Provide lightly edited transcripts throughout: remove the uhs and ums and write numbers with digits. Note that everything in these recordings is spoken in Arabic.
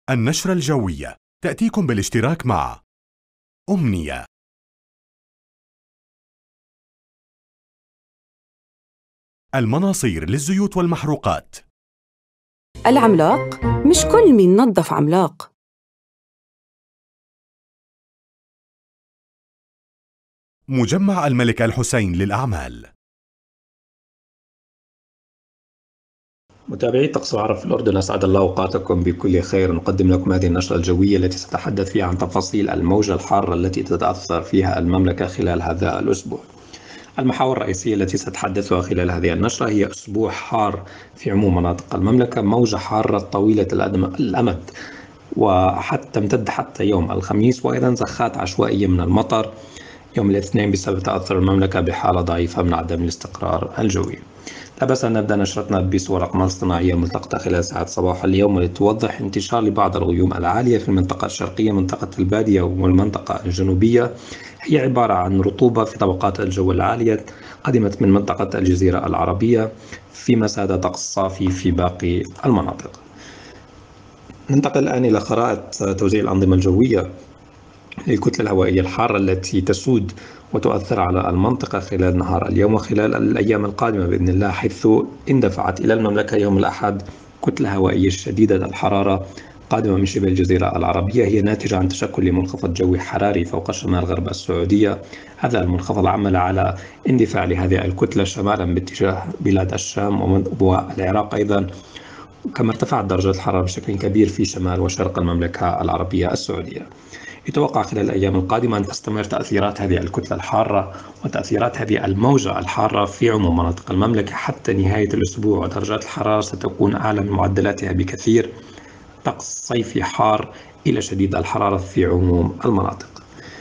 النشرة الجوية تأتيكم بالاشتراك مع أمنية. المناصير للزيوت والمحروقات. العملاق مش كل مين نظف عملاق. مجمع الملك الحسين للأعمال. متابعي طقس العرب في الأردن، أسعد الله أوقاتكم بكل خير. نقدم لكم هذه النشرة الجوية التي سأتحدث فيها عن تفاصيل الموجة الحارة التي تتأثر فيها المملكة خلال هذا الأسبوع. المحاور الرئيسية التي سأتحدثها خلال هذه النشرة هي أسبوع حار في عموم مناطق المملكة، موجة حارة طويلة الأمد وحتى تمتد حتى يوم الخميس، وأيضا زخات عشوائية من المطر يوم الاثنين بسبب تأثر المملكة بحالة ضعيفة من عدم الاستقرار الجوي. لا بأس أن نبدأ نشرتنا بصور أقمار صناعية ملتقطة خلال ساعات صباح اليوم، والتي توضح انتشار لبعض الغيوم العالية في المنطقة الشرقية، منطقة البادية والمنطقة الجنوبية. هي عبارة عن رطوبة في طبقات الجو العالية قدمت من منطقة الجزيرة العربية، فيما ساد طقس صافي في باقي المناطق. ننتقل الآن إلى خرائط توزيع الأنظمة الجوية للكتلة الهوائية الحارة التي تسود وتؤثر على المنطقة خلال نهار اليوم وخلال الأيام القادمة بإذن الله، حيث اندفعت إلى المملكة يوم الأحد كتلة هوائية شديدة الحرارة قادمة من شبه الجزيرة العربية. هي ناتجة عن تشكل لمنخفض جوي حراري فوق شمال غرب السعودية. هذا المنخفض عمل على اندفاع لهذه الكتلة شمالا باتجاه بلاد الشام والعراق أيضا، كما ارتفعت درجات الحرارة بشكل كبير في شمال وشرق المملكة العربية السعودية. يتوقع خلال الأيام القادمة أن تستمر تأثيرات هذه الكتلة الحارة وتأثيرات هذه الموجة الحارة في عموم مناطق المملكة حتى نهاية الأسبوع، ودرجات الحرارة ستكون أعلى من معدلاتها بكثير. طقس صيفي حار إلى شديد الحرارة في عموم المناطق.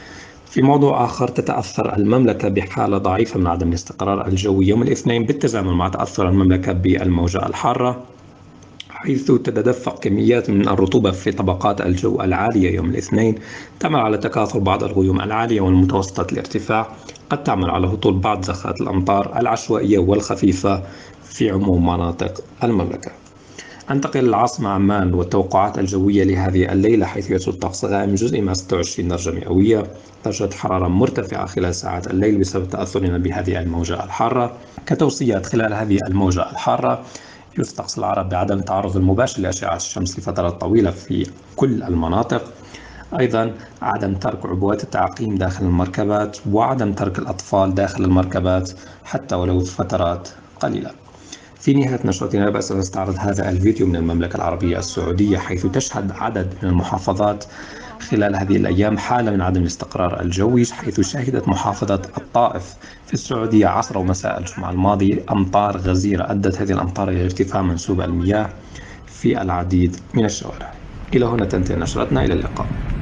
في موضوع آخر، تتأثر المملكة بحالة ضعيفة من عدم الاستقرار الجوي يوم الاثنين بالتزامن مع تأثر المملكة بالموجة الحارة، حيث تتدفق كميات من الرطوبة في طبقات الجو العالية يوم الاثنين، تعمل على تكاثر بعض الغيوم العالية والمتوسطة الارتفاع، قد تعمل على هطول بعض زخات الأمطار العشوائية والخفيفة في عموم مناطق المملكة. أنتقل للعاصمة عمان والتوقعات الجوية لهذه الليلة، حيث يسود طقس غائم جزئي مع 26 درجة مئوية، درجة حرارة مرتفعة خلال ساعات الليل بسبب تأثرنا بهذه الموجة الحارة. كتوصيات خلال هذه الموجة الحارة، يوصي طقس العرب بعدم التعرض المباشر لأشعة الشمس لفترات طويلة في كل المناطق، أيضا عدم ترك عبوات التعقيم داخل المركبات، وعدم ترك الأطفال داخل المركبات حتى ولو فترات قليلة. في نهاية نشرتنا لا بأس أن نستعرض هذا الفيديو من المملكة العربية السعودية، حيث تشهد عدد من المحافظات خلال هذه الأيام حالة من عدم الاستقرار الجوي، حيث شهدت محافظة الطائف في السعودية عصر ومساء الجمعة الماضي أمطار غزيرة أدت هذه الأمطار إلى ارتفاع منسوب المياه في العديد من الشوارع. إلى هنا تنتهي نشرتنا، إلى اللقاء.